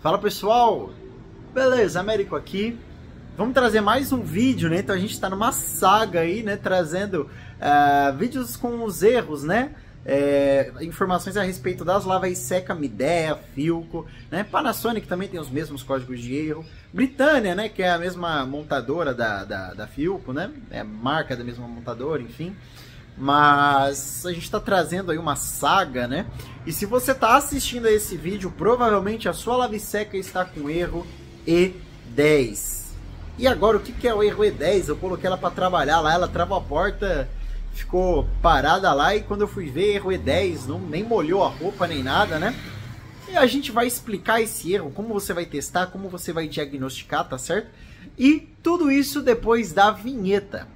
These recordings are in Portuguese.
Fala pessoal, beleza? Américo aqui. Vamos trazer mais um vídeo, né? Então a gente está numa saga aí, né? Trazendo vídeos com os erros, né? Informações a respeito das lavas seca, Midea, Philco, né? Panasonic também tem os mesmos códigos de erro. Britânia, né? Que é a mesma montadora da Philco, né? É a marca da mesma montadora, enfim. Mas a gente está trazendo aí uma saga, né? E se você está assistindo a esse vídeo, provavelmente a sua lave seca está com erro E10. E agora, o que é o erro E10? Eu coloquei ela para trabalhar lá, ela travou a porta, ficou parada lá, e quando eu fui ver, erro E10, nem molhou a roupa nem nada, né? E a gente vai explicar esse erro, como você vai testar, como você vai diagnosticar, tá certo? E tudo isso depois da vinheta.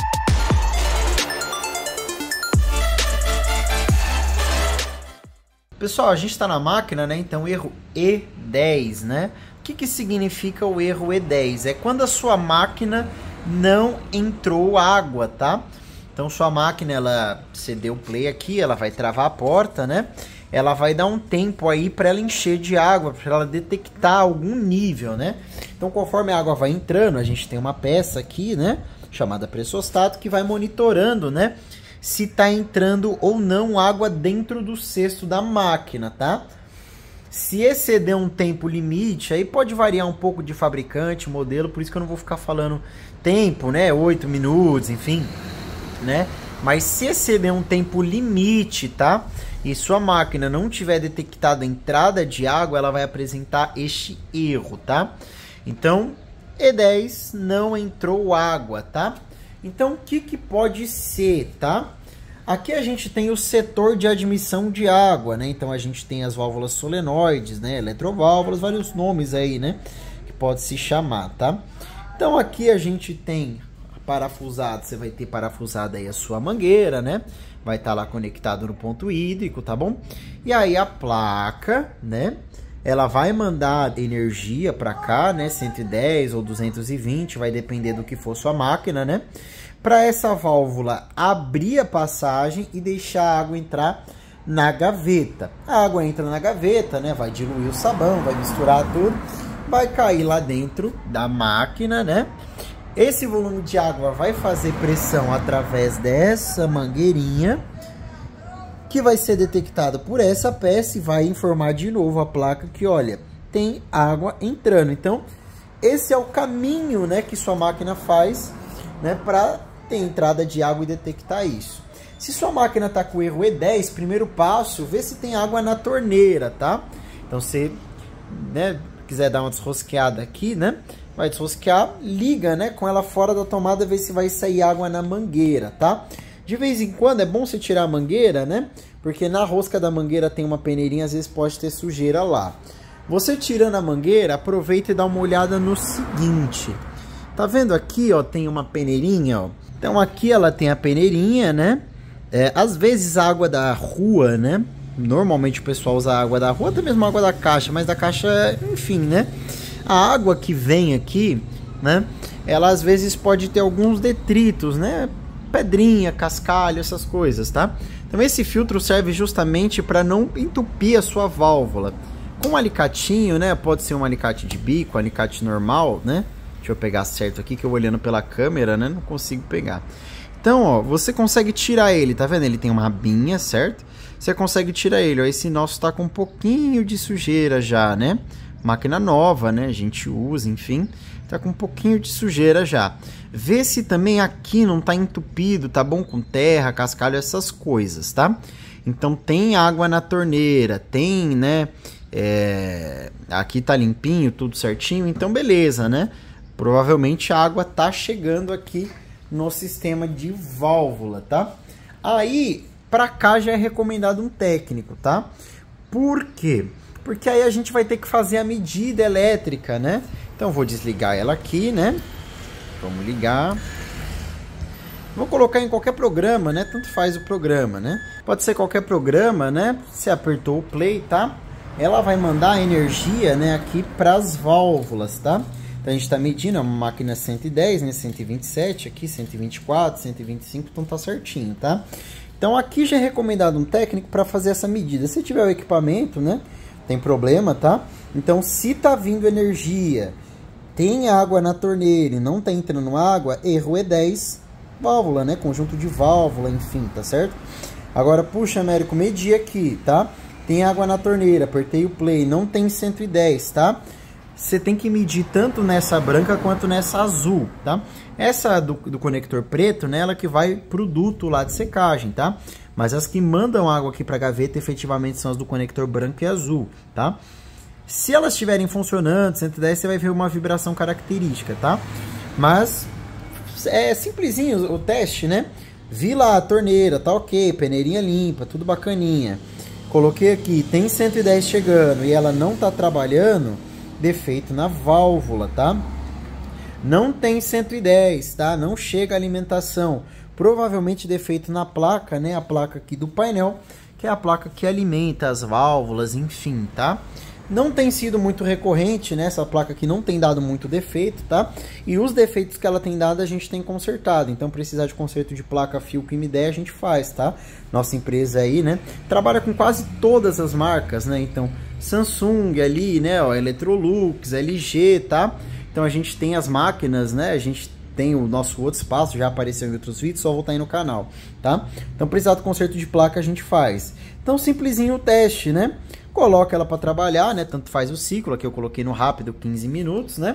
Pessoal, a gente está na máquina, né? Então, erro E10, né? O que significa o erro E10? É quando a sua máquina não entrou água, tá? Então, sua máquina, ela cedeu play aqui, ela vai travar a porta, né? Ela vai dar um tempo aí para ela encher de água, para ela detectar algum nível, né? Então, conforme a água vai entrando, a gente tem uma peça aqui, né? Chamada pressostato, que vai monitorando, né? Se está entrando ou não água dentro do cesto da máquina, tá? Se exceder um tempo limite, aí pode variar um pouco de fabricante, modelo, por isso que eu não vou ficar falando tempo, né? 8 minutos, enfim, né? Mas se exceder um tempo limite, tá? E sua máquina não tiver detectado a entrada de água, ela vai apresentar este erro, tá? Então, E10, não entrou água, tá? Então, o que pode ser, tá? Aqui a gente tem o setor de admissão de água, né? Então, a gente tem as válvulas solenoides, né? Eletroválvulas, vários nomes aí, né? Que pode se chamar, tá? Então, aqui a gente tem parafusado, você vai ter parafusado aí a sua mangueira, né? Vai estar lá conectado no ponto hídrico, tá bom? E aí a placa, né? Ela vai mandar energia para cá, né? 110 ou 220, vai depender do que for sua máquina, né? Para essa válvula abrir a passagem e deixar a água entrar na gaveta. A água entra na gaveta, né? Vai diluir o sabão, vai misturar tudo, vai cair lá dentro da máquina, né? Esse volume de água vai fazer pressão através dessa mangueirinha, que vai ser detectado por essa peça e vai informar de novo a placa que, olha, tem água entrando. Então, esse é o caminho, né, que sua máquina faz, né, para ter entrada de água e detectar isso. Se sua máquina está com erro E10, primeiro passo, vê se tem água na torneira, tá? Então, se, né, quiser dar uma desrosqueada aqui, né, vai desrosquear, liga, né, com ela fora da tomada, vê se vai sair água na mangueira, tá? De vez em quando é bom você tirar a mangueira, né? Porque na rosca da mangueira tem uma peneirinha, às vezes pode ter sujeira lá. Você tirando a mangueira, aproveita e dá uma olhada no seguinte. Tá vendo aqui, ó, tem uma peneirinha, ó. Então aqui ela tem a peneirinha, né? Às vezes a água da rua, né? Normalmente o pessoal usa a água da rua, até mesmo a água da caixa, mas da caixa, enfim, né? A água que vem aqui, né? Ela às vezes pode ter alguns detritos, né? Pedrinha, cascalho, essas coisas, tá? Então esse filtro serve justamente para não entupir a sua válvula. Com um alicatinho, né? Pode ser um alicate de bico, um alicate normal, né? Deixa eu pegar certo aqui que eu olhando pela câmera, né? Não consigo pegar. Então, ó, você consegue tirar ele, tá vendo? Ele tem uma abinha, certo? Você consegue tirar ele, ó. Esse nosso tá com um pouquinho de sujeira já, né? Máquina nova, né? A gente usa, enfim. Tá com um pouquinho de sujeira já. Vê se também aqui não tá entupido, tá bom? Com terra, cascalho, essas coisas, tá? Então tem água na torneira, tem, né? Aqui tá limpinho, tudo certinho, então beleza, né? Provavelmente a água tá chegando aqui no sistema de válvula, tá? Aí, pra cá já é recomendado um técnico, tá? Por quê? Porque aí a gente vai ter que fazer a medida elétrica, né? Então, vou desligar ela aqui, né? Vamos ligar. Vou colocar em qualquer programa, né? Tanto faz o programa, né? Pode ser qualquer programa, né? Você apertou o play, tá? Ela vai mandar a energia, né? Aqui para as válvulas, tá? Então, a gente está medindo, é uma máquina 110, né? 127, aqui 124, 125, então tá certinho, tá? Então, aqui já é recomendado um técnico para fazer essa medida. Se tiver o equipamento, né? tem problema, tá? Então, se tá vindo energia, tem água na torneira e não tá entrando água, erro E10, válvula, né? Conjunto de válvula, enfim, tá certo? Agora, puxa, Américo, medi aqui, tá? Tem água na torneira, apertei o play, não tem 110, tá? Você tem que medir tanto nessa branca quanto nessa azul, tá? Essa do conector preto, né, ela que vai pro duto lá de secagem, tá? Mas as que mandam água aqui pra gaveta, efetivamente, são as do conector branco e azul, tá? Se elas estiverem funcionando, 110, você vai ver uma vibração característica, tá? Mas é simplesinho o teste, né? Vi lá a torneira, tá ok, peneirinha limpa, tudo bacaninha. Coloquei aqui, tem 110 chegando e ela não tá trabalhando, defeito na válvula, tá? Não tem 110, tá? Não chega a alimentação. Provavelmente defeito na placa, né? A placa aqui do painel, que é a placa que alimenta as válvulas, enfim, tá? Não tem sido muito recorrente, né? Essa placa aqui não tem dado muito defeito, tá? E os defeitos que ela tem dado a gente tem consertado. Então, precisar de conserto de placa, fio, que me der, a gente faz, tá? Nossa empresa aí, né? Trabalha com quase todas as marcas, né? Então, Samsung ali, né? Ó, Electrolux, LG, tá? Então, a gente tem as máquinas, né? A gente tem o nosso outro espaço, já apareceu em outros vídeos, só voltar aí no canal, tá? Então, precisar de conserto de placa, a gente faz. Então, simplesinho o teste, né? Coloca ela para trabalhar, né? Tanto faz o ciclo, aqui eu coloquei no rápido 15 minutos, né?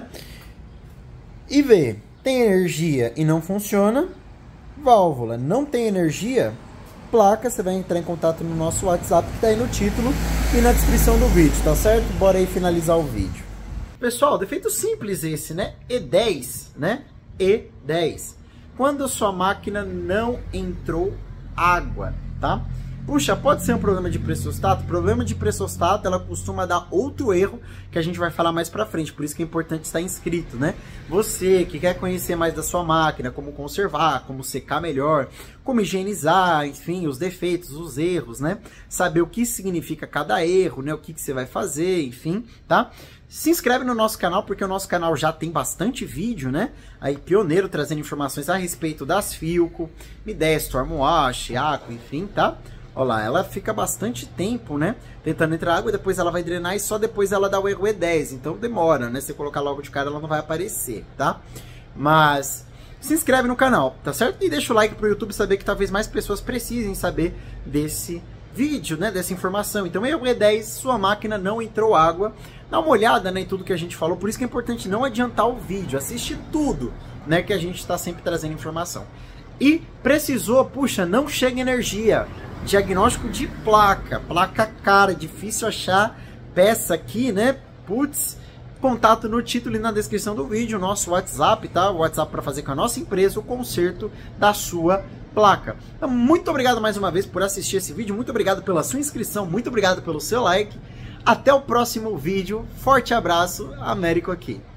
E vê, tem energia e não funciona, válvula. Não tem energia, placa, você vai entrar em contato no nosso WhatsApp, que tá aí no título e na descrição do vídeo, tá certo? Bora aí finalizar o vídeo. Pessoal, defeito simples esse, né? E10, né? E10. Quando a sua máquina não entrou água, tá? Puxa, pode ser um problema de pressostato? Problema de pressostato, ela costuma dar outro erro que a gente vai falar mais pra frente, por isso que é importante estar inscrito, né? Você que quer conhecer mais da sua máquina, como conservar, como secar melhor, como higienizar, enfim, os defeitos, os erros, né? Saber o que significa cada erro, né? O que você vai fazer, enfim, tá? Se inscreve no nosso canal, porque o nosso canal já tem bastante vídeo, né? Aí, pioneiro, trazendo informações a respeito das Philco, Midea, Stormwash, Aqua, enfim, tá? Olha lá, ela fica bastante tempo, né? Tentando entrar água, e depois ela vai drenar e só depois ela dá o erro E10. Então demora, né? Se você colocar logo de cara, ela não vai aparecer, tá? Mas se inscreve no canal, tá certo? E deixa o like pro YouTube saber que talvez mais pessoas precisem saber desse vídeo, né? Dessa informação. Então, erro E10, sua máquina não entrou água. Dá uma olhada, né, em tudo que a gente falou. Por isso que é importante não adiantar o vídeo. Assiste tudo, né? Que a gente está sempre trazendo informação. E precisou, puxa, não chega energia. Diagnóstico de placa, placa cara, difícil achar peça aqui, né? Putz, contato no título e na descrição do vídeo, nosso WhatsApp, tá? O WhatsApp para fazer com a nossa empresa o conserto da sua placa. Então, muito obrigado mais uma vez por assistir esse vídeo, muito obrigado pela sua inscrição, muito obrigado pelo seu like. Até o próximo vídeo, forte abraço, Américo aqui.